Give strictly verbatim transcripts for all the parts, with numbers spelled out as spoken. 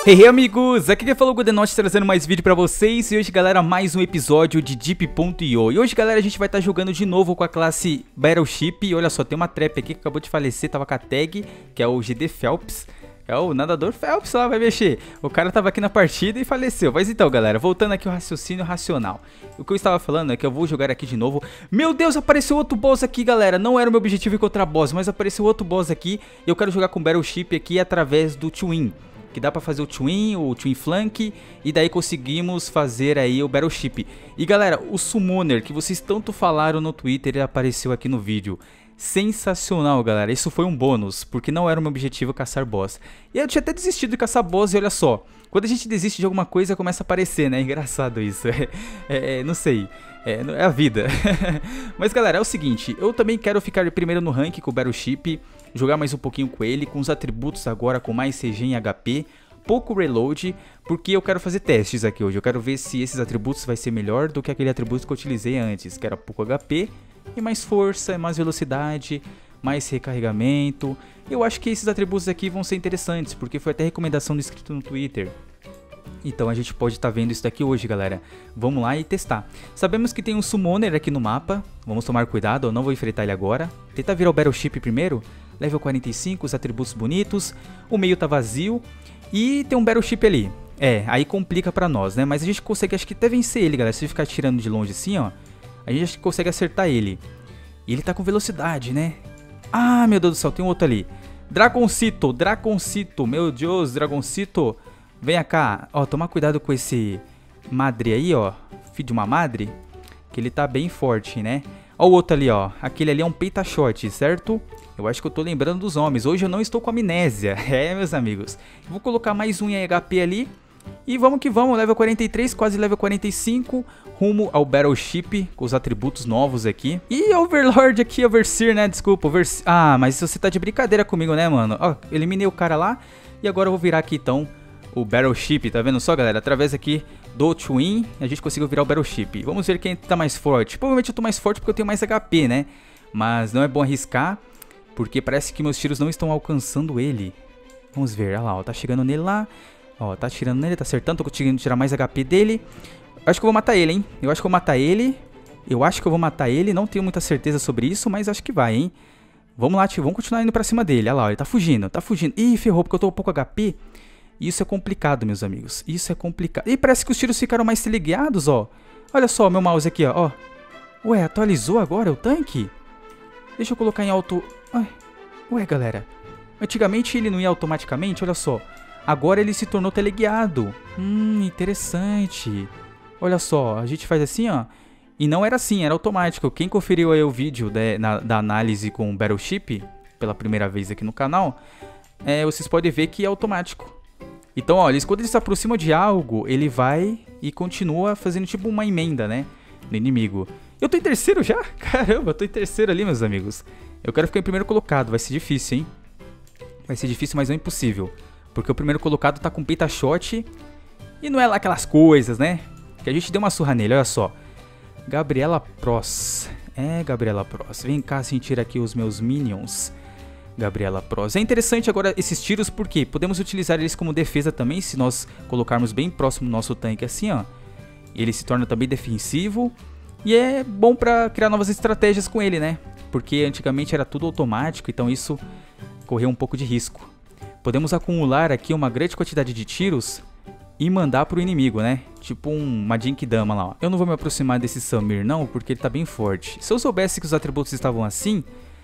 Hey, hey amigos, aqui quem falou o Godenote trazendo mais vídeo pra vocês. E hoje galera, mais um episódio de Deep ponto i o. E hoje galera, a gente vai estar tá jogando de novo com a classe Battleship. E olha só, tem uma trap aqui que acabou de falecer, tava com a tag, que é o G D Phelps. É o nadador Phelps lá, vai mexer. O cara tava aqui na partida e faleceu. Mas então galera, voltando aqui ao raciocínio racional. O que eu estava falando é que eu vou jogar aqui de novo. Meu Deus, apareceu outro boss aqui galera. Não era o meu objetivo encontrar boss, mas apareceu outro boss aqui. E eu quero jogar com Battleship aqui através do Twin. Que dá pra fazer o Twin, o Twin Flank, e daí conseguimos fazer aí o Battleship. E galera, o Summoner que vocês tanto falaram no Twitter, ele apareceu aqui no vídeo. Sensacional galera, isso foi um bônus, porque não era o meu objetivo caçar boss. E eu tinha até desistido de caçar boss e olha só, quando a gente desiste de alguma coisa começa a aparecer, né? Engraçado isso, é, é, não sei, é, é a vida. Mas galera, é o seguinte, eu também quero ficar primeiro no rank com o Battleship, jogar mais um pouquinho com ele, com os atributos agora com mais C G em H P, pouco reload, porque eu quero fazer testes aqui hoje. Eu quero ver se esses atributos vai ser melhor do que aquele atributo que eu utilizei antes, que era pouco H P e mais força, mais velocidade, mais recarregamento. Eu acho que esses atributos aqui vão ser interessantes, porque foi até recomendação do inscrito no Twitter. Então a gente pode estar tá vendo isso daqui hoje, galera. Vamos lá e testar. Sabemos que tem um Summoner aqui no mapa. Vamos tomar cuidado, eu não vou enfrentar ele agora. Tentar virar o Battleship primeiro. Level quarenta e cinco, os atributos bonitos. O meio tá vazio. E tem um Battleship ali. É, aí complica pra nós, né? Mas a gente consegue, acho que até vencer ele, galera. Se a gente ficar tirando de longe assim, ó. A gente consegue acertar ele. E ele tá com velocidade, né? Ah, meu Deus do céu, tem um outro ali. Dragoncito, Dragoncito. Meu Deus, Dragoncito. Venha cá. Ó, toma cuidado com esse madre aí, ó. Filho de uma madre. Que ele tá bem forte, né? Ó o outro ali, ó. Aquele ali é um peita-shot, certo? Eu acho que eu tô lembrando dos nomes. Hoje eu não estou com amnésia. É, meus amigos. Vou colocar mais um em H P ali. E vamos que vamos. Level quarenta e três, quase level quarenta e cinco. Rumo ao Battleship. Com os atributos novos aqui. E Overlord aqui, Overseer, né? Desculpa, Overseer. Ah, mas você tá de brincadeira comigo, né, mano? Ó, eliminei o cara lá. E agora eu vou virar aqui, então, o Battleship. Tá vendo só, galera? Através aqui do Twin, a gente conseguiu virar o Battleship. Vamos ver quem tá mais forte. Provavelmente eu tô mais forte porque eu tenho mais H P, né? Mas não é bom arriscar, porque parece que meus tiros não estão alcançando ele. Vamos ver, olha lá, ó, tá chegando nele lá. Ó, tá atirando nele, tá acertando, tô conseguindo tirar mais H P dele. Acho que eu vou matar ele, hein? Eu acho que eu vou matar ele. Eu acho que eu vou matar ele, não tenho muita certeza sobre isso, mas acho que vai, hein? Vamos lá, tio, vamos continuar indo pra cima dele. Olha lá, ó, ele tá fugindo, tá fugindo. Ih, ferrou, porque eu tô com pouco H P. Isso é complicado, meus amigos. Isso é complicado. E parece que os tiros ficaram mais teleguiados, ó. Olha só, meu mouse aqui, ó. ó. Ué, atualizou agora o tanque? Deixa eu colocar em auto... Ué, Ué, galera. Antigamente ele não ia automaticamente, olha só. Agora ele se tornou teleguiado. Hum, interessante. Olha só, a gente faz assim, ó. E não era assim, era automático. Quem conferiu aí o vídeo de, na, da análise com o Battleship, pela primeira vez aqui no canal, é, vocês podem ver que é automático. Então, ó, eles, quando eles se aproximam de algo, ele vai e continua fazendo tipo uma emenda, né, no inimigo. Eu tô em terceiro já? Caramba, eu tô em terceiro ali, meus amigos. Eu quero ficar em primeiro colocado, vai ser difícil, hein? Vai ser difícil, mas não é impossível. Porque o primeiro colocado tá com peita-shot e não é lá aquelas coisas, né? Que a gente deu uma surra nele, olha só. Gabriela Pros. É, Gabriela Pros. Vem cá sentir aqui os meus minions. Gabriela Pros. É interessante agora esses tiros porque podemos utilizar eles como defesa também, se nós colocarmos bem próximo do nosso tanque assim, ó. Ele se torna também defensivo e é bom pra criar novas estratégias com ele, né? Porque antigamente era tudo automático, então isso correu um pouco de risco. Podemos acumular aqui uma grande quantidade de tiros e mandar pro inimigo, né? Tipo um, uma Jinkidama lá, ó. Eu não vou me aproximar desse Samir não, porque ele tá bem forte. Se eu soubesse que os atributos estavam assim,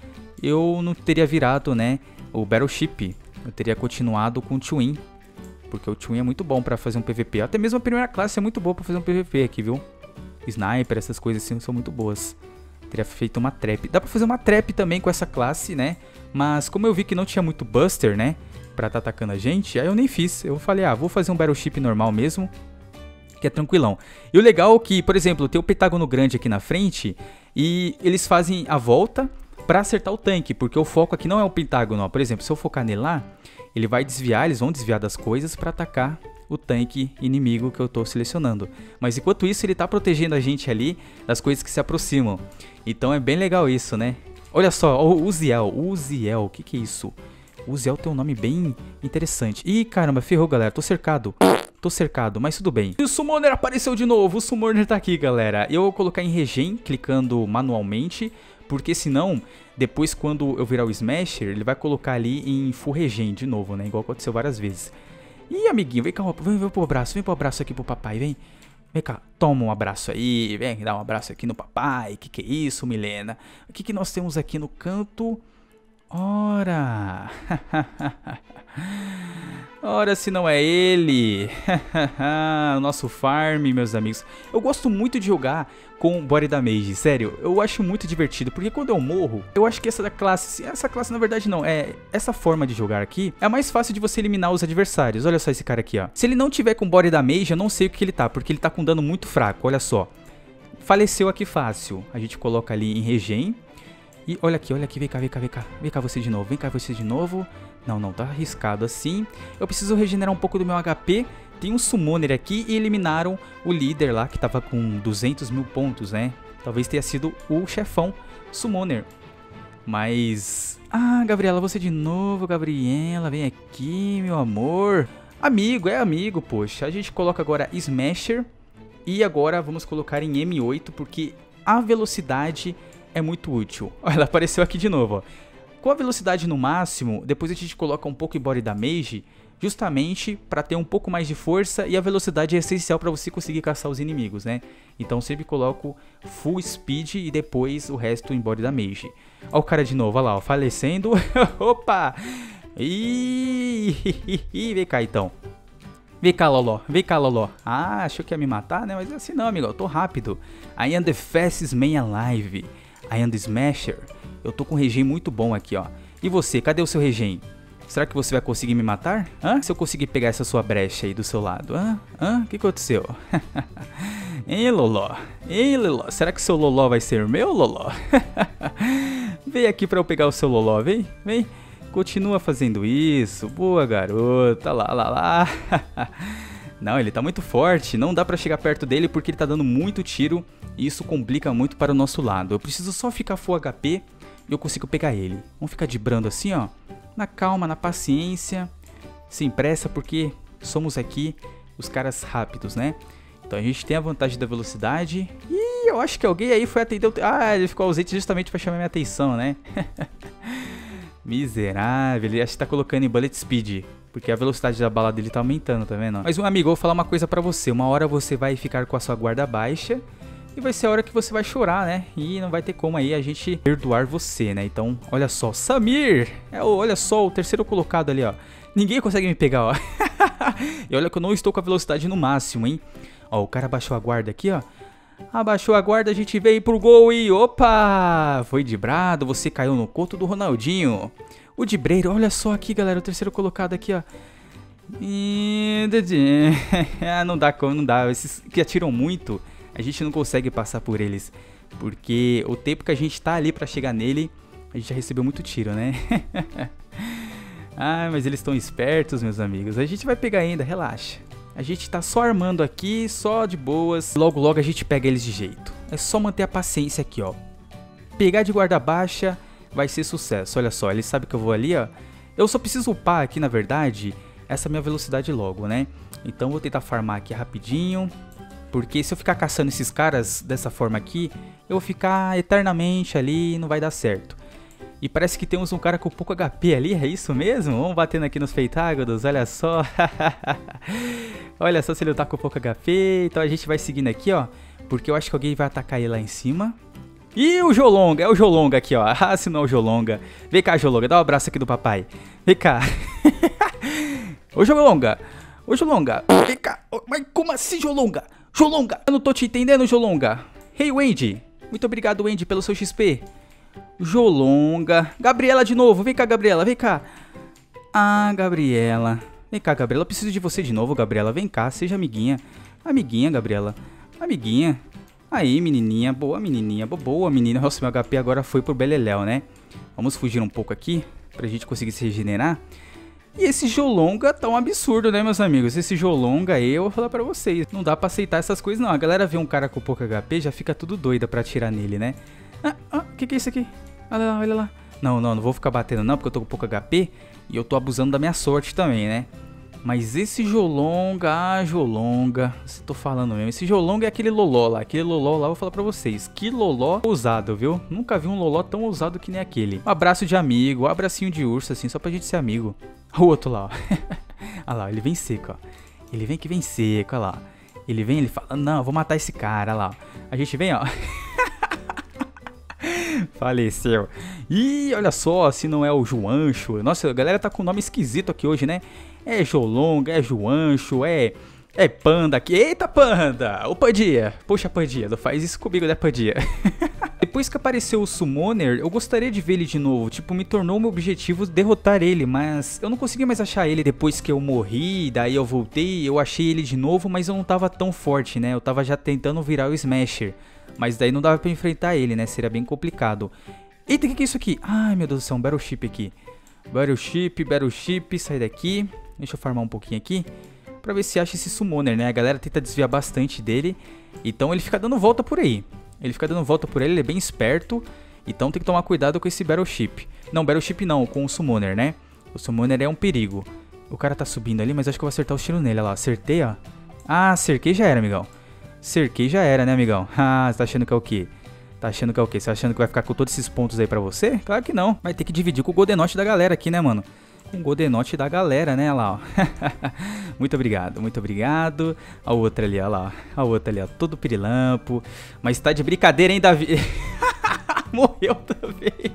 eu não teria virado, né, o Battleship. Eu teria continuado com o Twin, porque o Twin é muito bom pra fazer um P V P. Até mesmo a primeira classe é muito boa pra fazer um P V P aqui, viu? Sniper, essas coisas assim são muito boas. Teria feito uma trap. Dá pra fazer uma trap também com essa classe, né? Mas como eu vi que não tinha muito Buster, né, pra tá atacando a gente, aí eu nem fiz. Eu falei, ah, vou fazer um Battleship normal mesmo, que é tranquilão. E o legal é que, por exemplo, tem o pentágono grande aqui na frente e eles fazem a volta pra acertar o tanque, porque o foco aqui não é o pentágono, ó. Por exemplo, se eu focar nele lá, ele vai desviar, eles vão desviar das coisas pra atacar o tanque inimigo que eu tô selecionando. Mas enquanto isso, ele tá protegendo a gente ali das coisas que se aproximam. Então é bem legal isso, né? Olha só, o Uziel, Uziel, o que que é isso? Uziel tem um nome bem interessante. Ih, caramba, ferrou, galera. Tô cercado. Tô cercado, mas tudo bem. E o Summoner apareceu de novo. O Summoner tá aqui, galera. Eu vou colocar em regen, clicando manualmente. Porque senão, depois quando eu virar o Smasher, ele vai colocar ali em full regen de novo, né? Igual aconteceu várias vezes. Ih, amiguinho, vem cá. Vem, vem pro abraço. Vem pro abraço aqui pro papai, vem. Vem cá, toma um abraço aí. Vem dar um abraço aqui no papai. Que que é isso, Milena? O que que nós temos aqui no canto? Ora, ora se não é ele, o nosso farm, meus amigos. Eu gosto muito de jogar com Body Damage, sério, eu acho muito divertido, porque quando eu morro, eu acho que essa classe, essa classe na verdade não, é essa forma de jogar aqui, é mais fácil de você eliminar os adversários. Olha só esse cara aqui, ó. Se ele não tiver com Body Damage, eu não sei o que ele tá, porque ele tá com dano muito fraco, olha só. Faleceu aqui fácil, a gente coloca ali em regen. E olha aqui, olha aqui, vem cá, vem cá, vem cá, vem cá você de novo, vem cá você de novo. Não, não, tá arriscado assim. Eu preciso regenerar um pouco do meu H P. Tem um Summoner aqui e eliminaram o líder lá, que tava com duzentos mil pontos, né? Talvez tenha sido o chefão Summoner. Mas... Ah, Gabriela, você de novo, Gabriela, vem aqui, meu amor. Amigo, é amigo, poxa. A gente coloca agora Smasher. E agora vamos colocar em M oito, porque a velocidade... é muito útil. Olha, ela apareceu aqui de novo, ó. Com a velocidade no máximo, depois a gente coloca um pouco em Body Damage, justamente para ter um pouco mais de força, e a velocidade é essencial para você conseguir caçar os inimigos, né? Então sempre coloco Full Speed e depois o resto em Body Damage. Olha o cara de novo, olha lá, ó, falecendo. Opa! Ih, vem cá então. Vem cá, Loló, vem cá, Loló. Ah, achou que ia me matar, né? Mas assim não, amigo, eu tô rápido. I am the fastest man alive. I am the Smasher. Eu tô com um regen muito bom aqui, ó. E você, cadê o seu regen? Será que você vai conseguir me matar? Hã? Se eu conseguir pegar essa sua brecha aí do seu lado. Hã? Hã? O que aconteceu? Hein, Loló? Hein, Loló? Será que o seu Loló vai ser meu, Loló? Vem aqui pra eu pegar o seu Loló, vem? Vem. Continua fazendo isso. Boa, garota. Lá, lá, lá. Não, ele tá muito forte. Não dá pra chegar perto dele porque ele tá dando muito tiro. E isso complica muito para o nosso lado. Eu preciso só ficar full H P e eu consigo pegar ele. Vamos ficar de brando assim, ó. Na calma, na paciência. Sem pressa, porque somos aqui os caras rápidos, né? Então a gente tem a vantagem da velocidade. E eu acho que alguém aí foi atender o... Ah, ele ficou ausente justamente para chamar minha atenção, né? Miserável. Ele acho que tá colocando em Bullet Speed. Porque a velocidade da bala dele tá aumentando, tá vendo? Mas, um amigo, eu vou falar uma coisa pra você. Uma hora você vai ficar com a sua guarda baixa. E vai ser a hora que você vai chorar, né? E não vai ter como aí a gente perdoar você, né? Então, olha só. Samir! É, olha só, o terceiro colocado ali, ó. Ninguém consegue me pegar, ó. E olha que eu não estou com a velocidade no máximo, hein? Ó, o cara abaixou a guarda aqui, ó. Abaixou a guarda, a gente veio pro gol e... Opa! Foi de brado, você caiu no conto do Ronaldinho. O Dibreiro, olha só aqui, galera. O terceiro colocado aqui, ó. E... não dá como, não dá. Esses que atiram muito... A gente não consegue passar por eles, porque o tempo que a gente tá ali pra chegar nele, a gente já recebeu muito tiro, né? Ah, mas eles estão espertos, meus amigos. A gente vai pegar ainda, relaxa. A gente tá só armando aqui, só de boas. Logo, logo a gente pega eles de jeito. É só manter a paciência aqui, ó. Pegar de guarda baixa vai ser sucesso. Olha só, ele sabe que eu vou ali, ó. Eu só preciso upar aqui, na verdade, essa minha velocidade logo, né? Então vou tentar farmar aqui rapidinho. Porque se eu ficar caçando esses caras dessa forma aqui, eu vou ficar eternamente ali e não vai dar certo. E parece que temos um cara com pouco H P ali, é isso mesmo? Vamos batendo aqui nos feitágodos, olha só. Olha só se ele tá com pouco H P, então a gente vai seguindo aqui, ó. Porque eu acho que alguém vai atacar ele lá em cima. E o Jolonga, é o Jolonga aqui, ó. Ah, se não é o Jolonga. Vem cá, Jolonga, dá um abraço aqui do papai. Vem cá. Ô, Jolonga. Ô, Jolonga, vem cá. Mas como assim, Jolonga? Jolonga, eu não tô te entendendo, Jolonga. Hey, Wendy. Muito obrigado, Wendy, pelo seu X P. Jolonga. Gabriela de novo. Vem cá, Gabriela. Vem cá. Ah, Gabriela. Vem cá, Gabriela. Eu preciso de você de novo, Gabriela. Vem cá, seja amiguinha. Amiguinha, Gabriela. Amiguinha. Aí, menininha. Boa, menininha. Boa, menina. Nossa, meu H P agora foi pro beleléu, né? Vamos fugir um pouco aqui pra gente conseguir se regenerar. E esse Jolonga tá um absurdo, né, meus amigos? Esse Jolonga aí, eu vou falar pra vocês. Não dá pra aceitar essas coisas, não. A galera vê um cara com pouco H P, já fica tudo doida pra atirar nele, né? Ah, ah, o que que é isso aqui? Olha lá, olha lá. Não, não, não vou ficar batendo não, porque eu tô com pouco H P. E eu tô abusando da minha sorte também, né? Mas esse Jolonga, ah, Jolonga, você tô falando mesmo. Esse Jolonga é aquele loló lá, aquele loló lá, eu vou falar pra vocês. Que loló ousado, viu? Nunca vi um loló tão ousado que nem aquele. Um abraço de amigo, um abracinho de urso, assim, só pra gente ser amigo. O outro lá, ó. Olha lá, ele vem seco, ó. Ele vem que vem seco, olha lá. Ele vem, ele fala, não, eu vou matar esse cara, olha lá. A gente vem, ó. Faleceu. Ih, olha só, se não é o Juancho. Nossa, a galera tá com um nome esquisito aqui hoje, né? É Jolonga, é Juancho, é... É Panda aqui. Eita, Panda! Ô, Pandia. Poxa, Pandia, não faz isso comigo, né, Pandia? Depois que apareceu o Summoner, eu gostaria de ver ele de novo. Tipo, me tornou meu objetivo derrotar ele, mas eu não consegui mais achar ele depois que eu morri. Daí eu voltei, eu achei ele de novo, mas eu não tava tão forte, né? Eu tava já tentando virar o Smasher. Mas daí não dava pra enfrentar ele, né? Seria bem complicado. Eita, o que, que é isso aqui? Ai, meu Deus do céu, um Battleship aqui. Battleship, Battleship, sai daqui. Deixa eu farmar um pouquinho aqui. Pra ver se acha esse Summoner, né? A galera tenta desviar bastante dele. Então ele fica dando volta por aí. Ele fica dando volta por ele, ele é bem esperto. Então tem que tomar cuidado com esse Battleship. Não, Battleship não, com o Summoner, né? O Summoner é um perigo. O cara tá subindo ali, mas acho que eu vou acertar o tiro nele, olha lá. Acertei, ó. Ah, cerquei já era, amigão. Cerquei já era, né, amigão? Ah, você tá achando que é o quê? Tá achando que é o quê? Você tá achando que vai ficar com todos esses pontos aí pra você? Claro que não. Vai ter que dividir com o Goldenote da galera aqui, né, mano? Com o Goldenote da galera, né? Olha lá, ó. Muito obrigado, muito obrigado. A outra ali, olha lá. A outra ali, ó. Todo pirilampo. Mas tá de brincadeira, hein, Davi? Morreu também.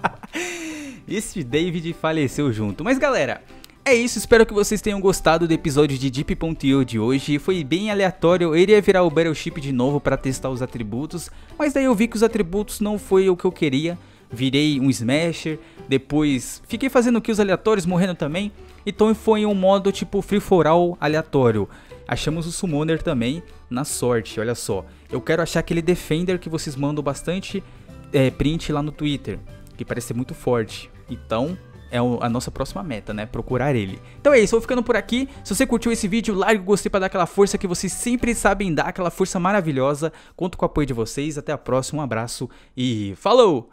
Esse David faleceu junto. Mas, galera... É isso, espero que vocês tenham gostado do episódio de Deep ponto i o de hoje. Foi bem aleatório, eu iria virar o Battleship de novo para testar os atributos, mas daí eu vi que os atributos não foi o que eu queria. Virei um Smasher, depois fiquei fazendo kills aleatórios, morrendo também. Então foi um modo tipo free for all aleatório. Achamos o Summoner também na sorte, olha só. Eu quero achar aquele Defender que vocês mandam bastante é, print lá no Twitter, que parece ser muito forte. Então... é a nossa próxima meta, né? Procurar ele. Então é isso, eu vou ficando por aqui. Se você curtiu esse vídeo, larga o gostei pra dar aquela força que vocês sempre sabem dar, aquela força maravilhosa. Conto com o apoio de vocês. Até a próxima, um abraço e falou!